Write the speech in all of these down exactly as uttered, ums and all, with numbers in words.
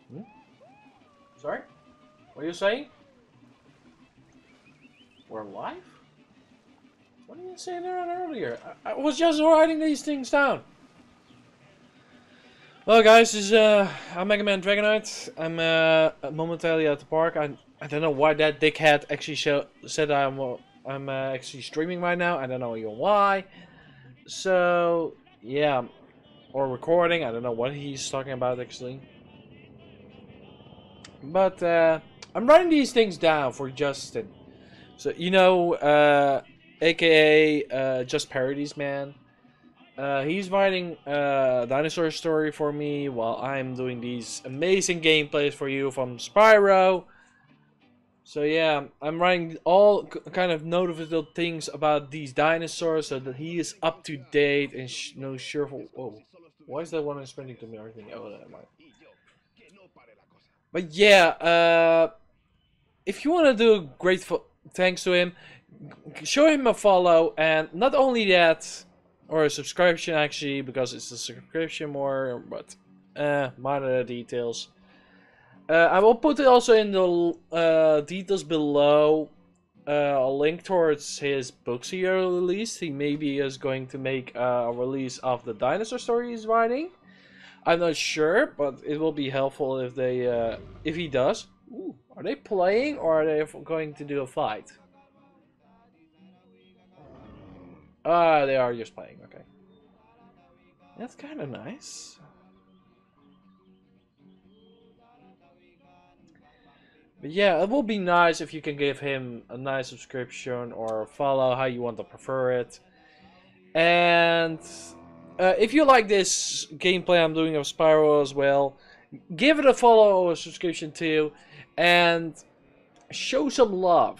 Hmm? Sorry? What are you saying? We're live? What did you say there earlier? I, I was just writing these things down. Well, guys, this is uh, I'm MegaDragonoid. I'm uh, momentarily at the park. I I don't know why that dickhead actually show, said I'm uh, I'm uh, actually streaming right now. I don't know even why. So yeah, or recording. I don't know what he's talking about actually. But uh, I'm writing these things down for Justin. So you know, uh, A K A uh, Just Parodies Man. Uh, he's writing a dinosaur story for me while I'm doing these amazing gameplays for you from Spyro. So yeah, I'm writing all kind of notable things about these dinosaurs so that he is up to date and sh knows sure for. Whoa, why is that one I'm spending to me everything? Oh, that might. But yeah, uh, if you want to do a great thanks to him, show him a follow, and not only that. Or a subscription actually, because it's a subscription more, but uh, minor details. Uh, I will put it also in the uh, details below. Uh, a link towards his books he released. He maybe is going to make uh, a release of the dinosaur story he's writing. I'm not sure, but it will be helpful if they, uh, if he does. Ooh, are they playing or are they going to do a fight? Ah, uh, they are just playing. Okay. That's kind of nice. But yeah, it will be nice if you can give him a nice subscription or follow, how you want to prefer it. And uh, if you like this gameplay I'm doing of Spyro as well, give it a follow or a subscription too. And show some love.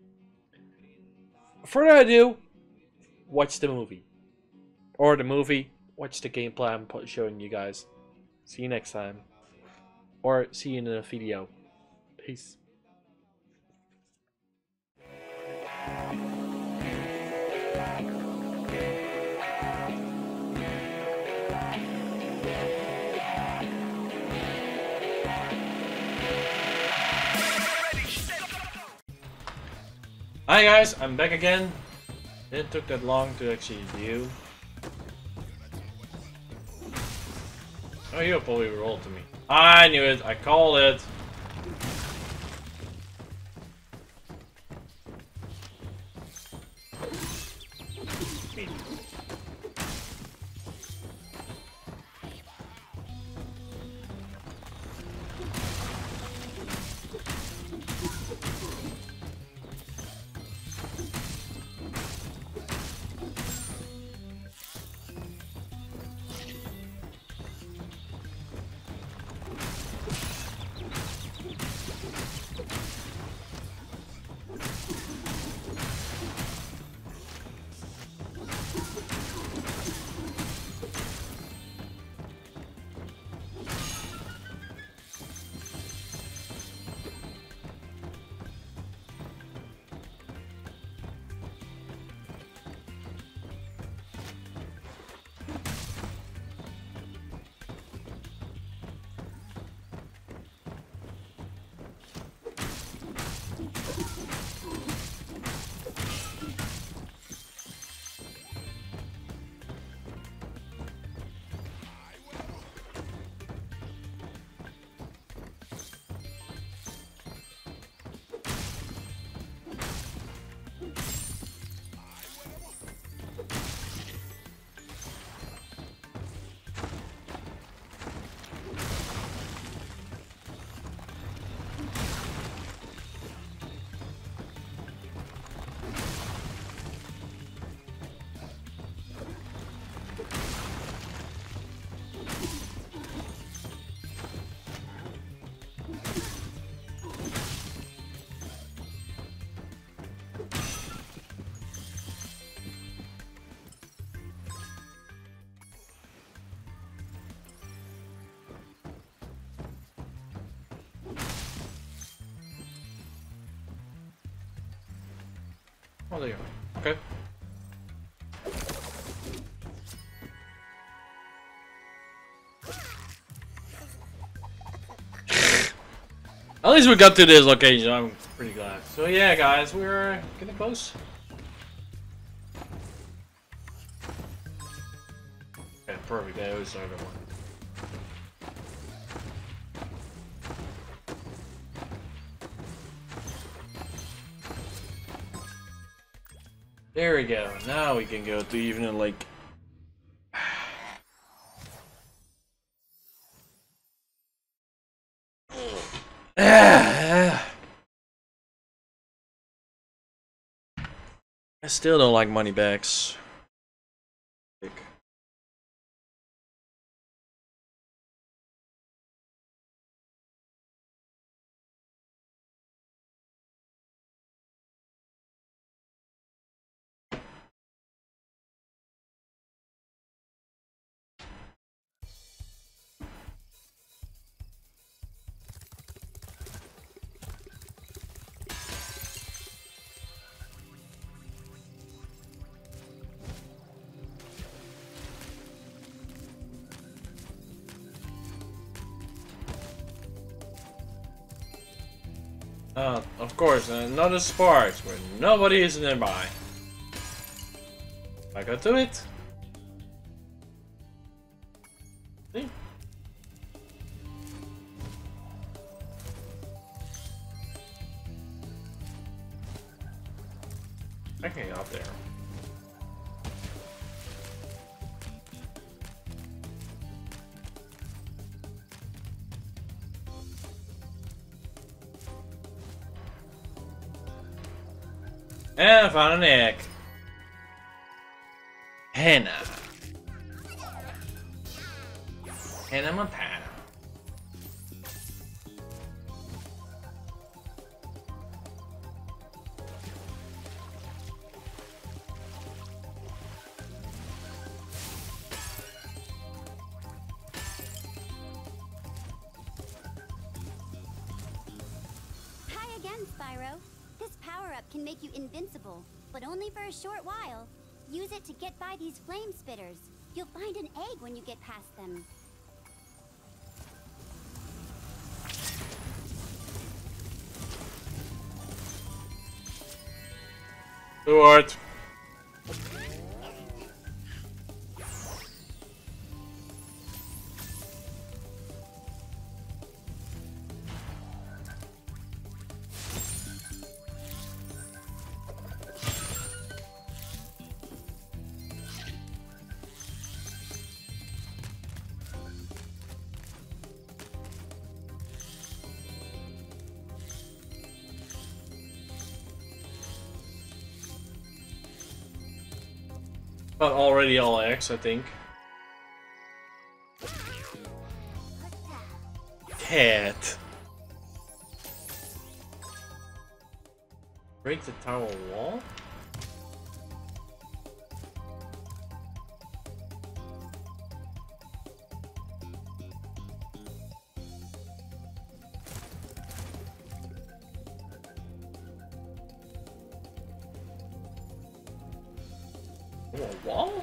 Further ado, watch the movie. Or the movie, watch the gameplay I'm showing you guys. See you next time. Or see you in a video. Peace. Hi guys, I'm back again. It took that long to actually view. Oh, you'll probably roll to me. I knew it, I called it. Oh, there you go. Okay. At least we got to this location. I'm pretty glad. So yeah, guys, we're getting close. Okay, perfect. I always start one. There we go. Now we can go to Evening Lake. I still don't like money bags. Uh, of course, another sparks where nobody is nearby. I got to it. See? I can get up there. And I found an egg. Hannah. Hannah Montana. Hi again, Spyro. This power-up can make you invincible, but only for a short while. Use it to get by these flame spitters. You'll find an egg when you get past them. Stuart. Not already all X, I think. Cat. Break the tower wall? A wall?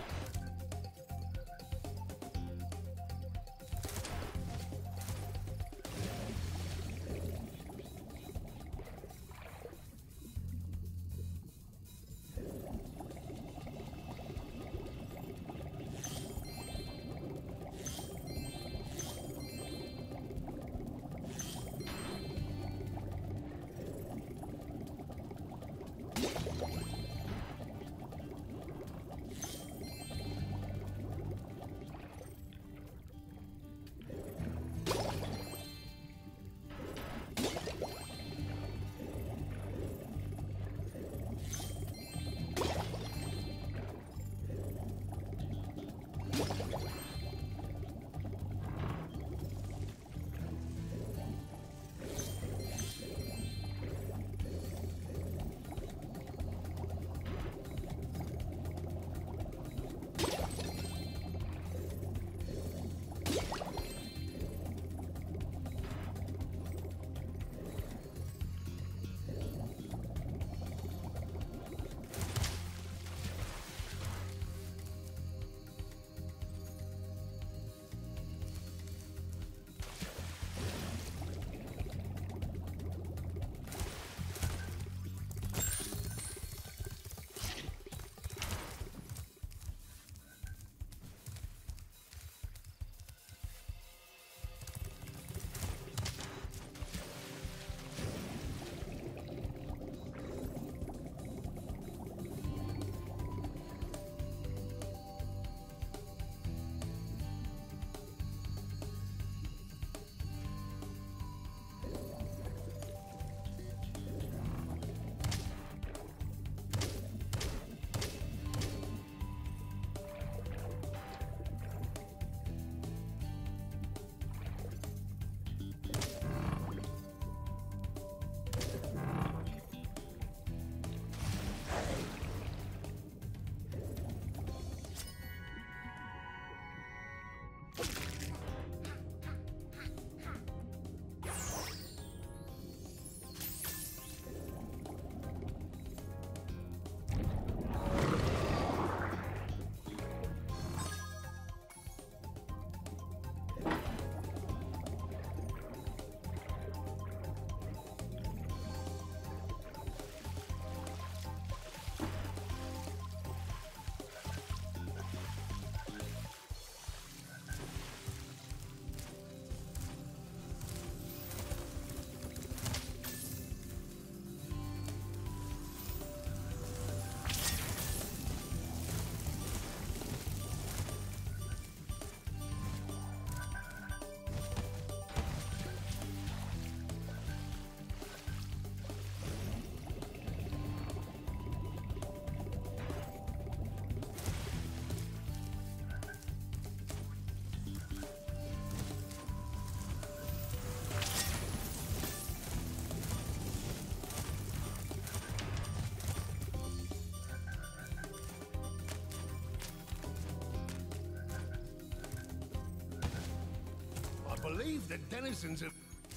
believe the denizens of...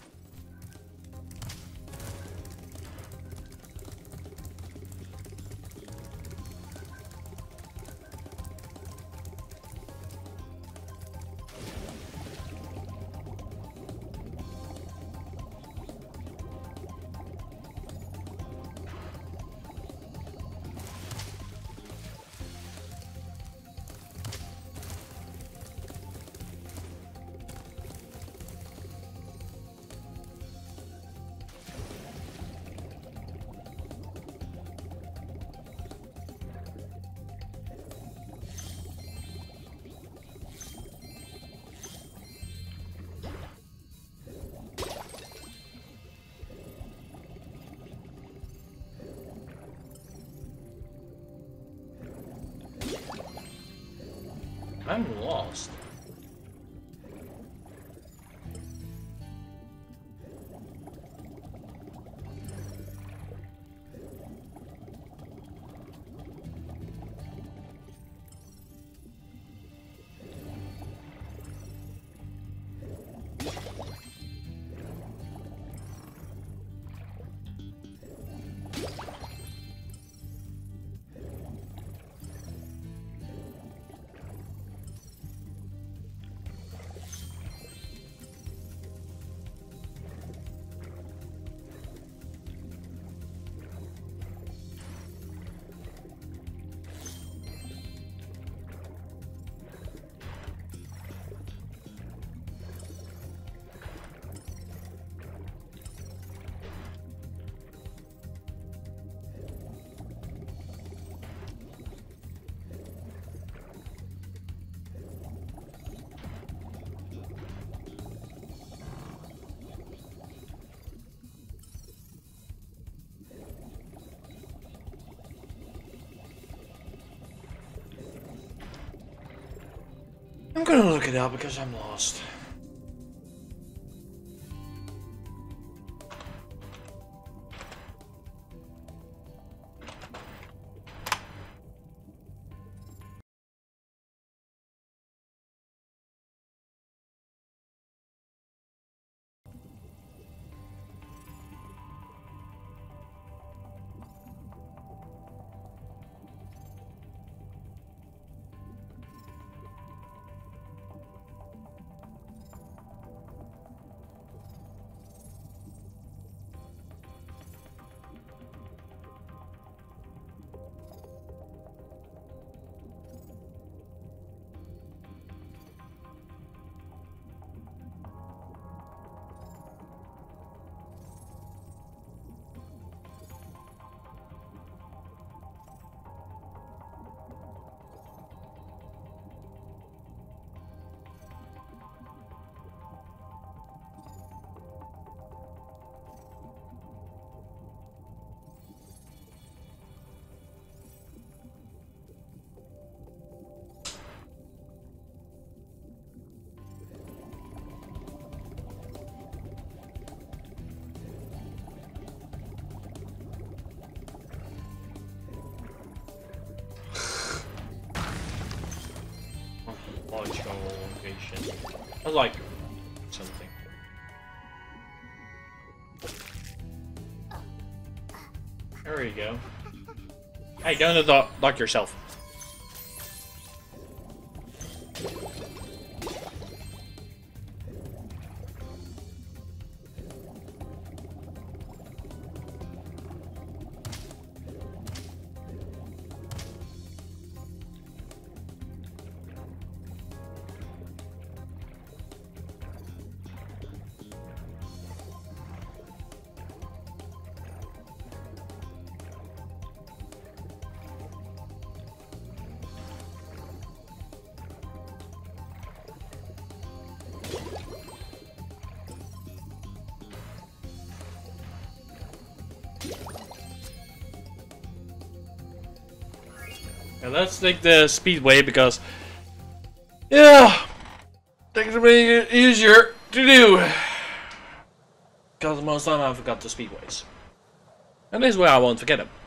I'm lost. I'm gonna look it up because I'm lost. Logical location. I like something. There we go. Hey, don't lock, lock yourself. And let's take the speedway because, yeah, things are making it easier to do. Because most of the time I forgot the speedways. And this way I won't forget them.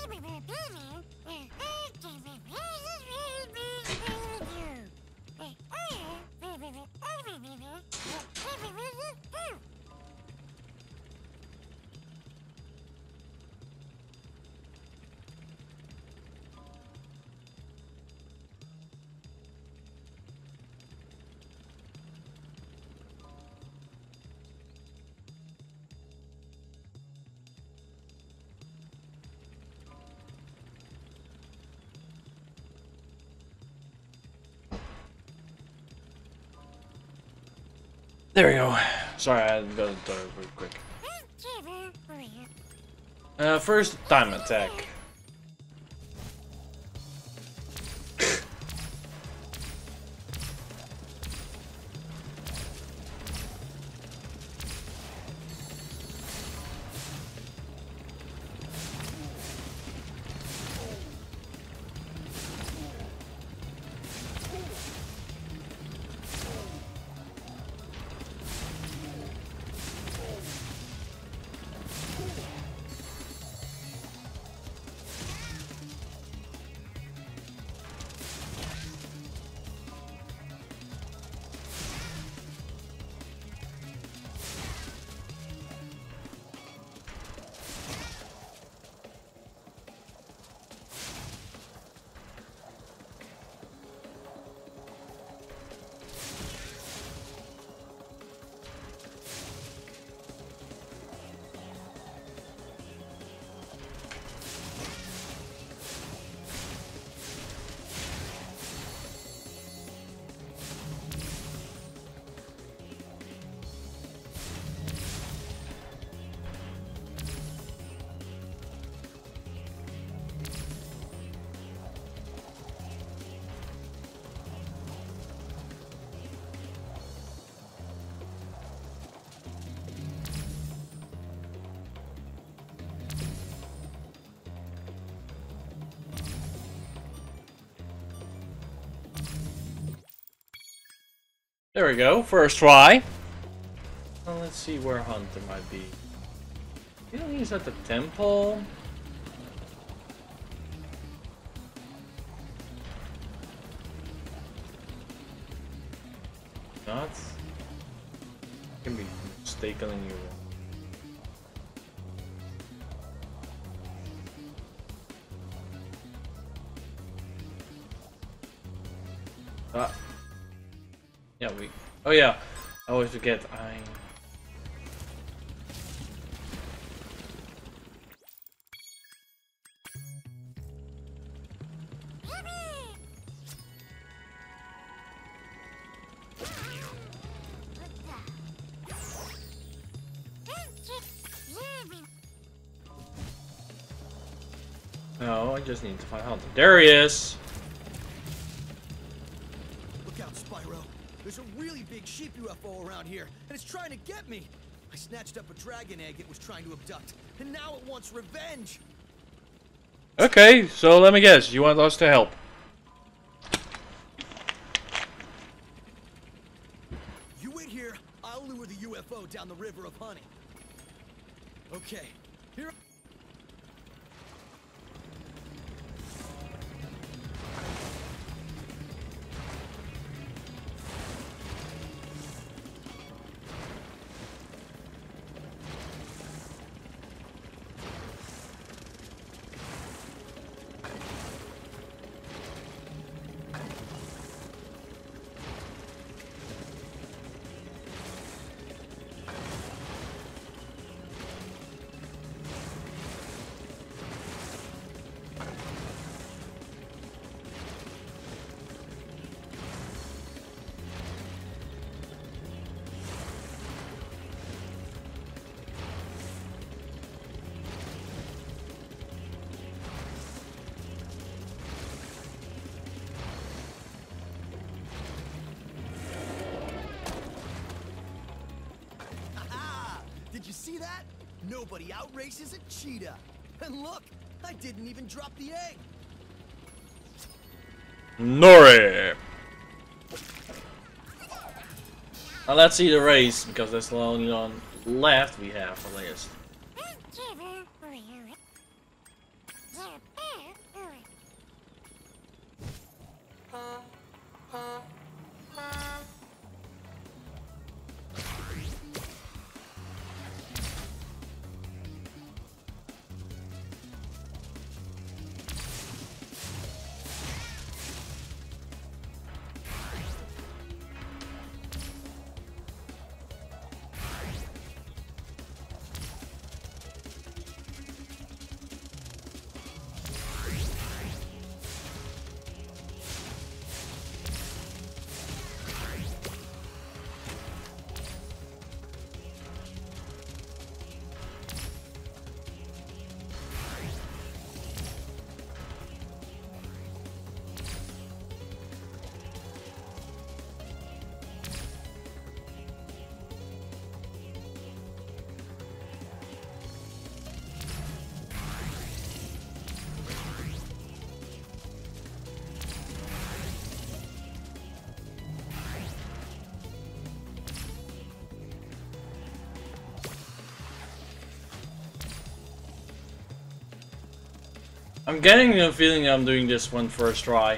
There we go. Sorry, I had to go to the toilet real quick. Uh, first, time attack. There we go, first try. Well, let's see where Hunter might be. You know he's at the temple. Not. I can be mistakenly wrong. Ah. Yeah, we. Oh yeah, I always forget. I. No, I just need to find Hunter. There he is. Look out, Spyro. There's a really big sheep U F O around here, and it's trying to get me. I snatched up a dragon egg it was trying to abduct, and now it wants revenge. Okay, so let me guess. You want us to help? You wait here. I'll lure the U F O down the river of honey. Okay. Here. Did you see that? Nobody outraces a cheetah. And look, I didn't even drop the egg. Nori! Now let's see the race, because that's the only one left we have for last. I'm getting the feeling I'm doing this one first try.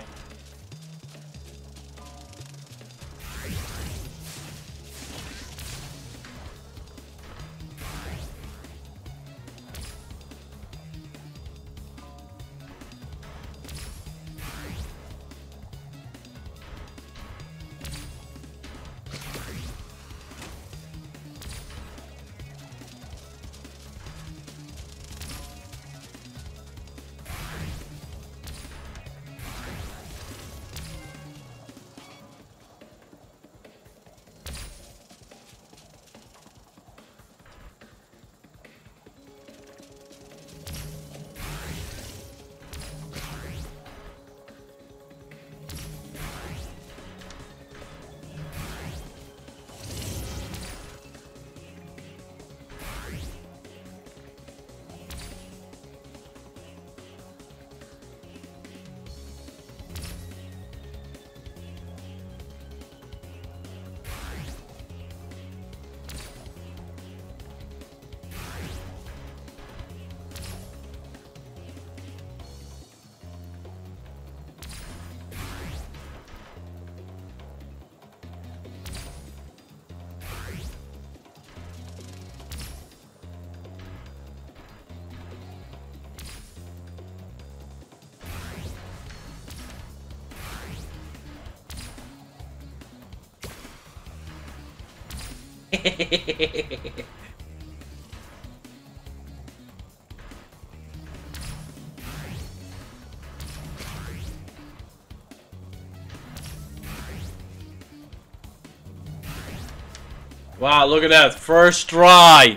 Wow, look at that. First try.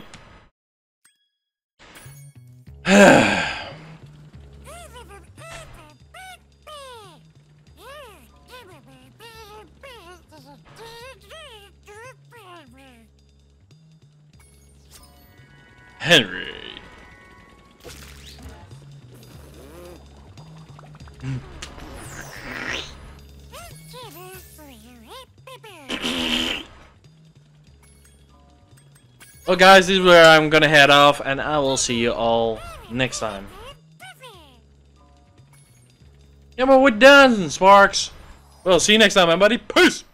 Henry. Well guys, this is where I'm gonna head off, and I will see you all next time. Yeah, but we're done, Sparks. Well, see you next time, everybody. Peace!